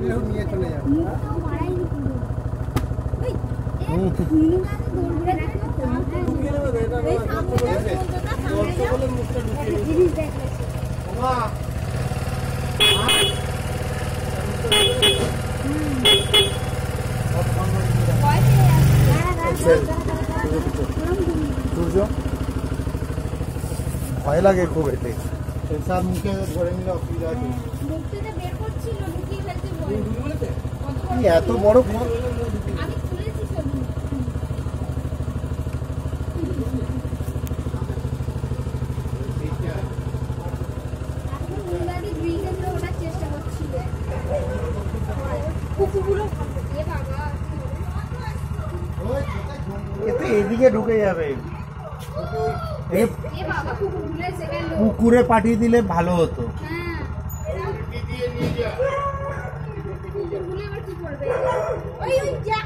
নিয়ে চলে যাবে। ভয় লাগে খুব এতে সব মুখে ধরে নিলে অসুবিধা আছে। এত বড় এতে এদিকে ঢুকে যাবে, পুকুরে পাঠিয়ে দিলে ভালো হতো। ওই যা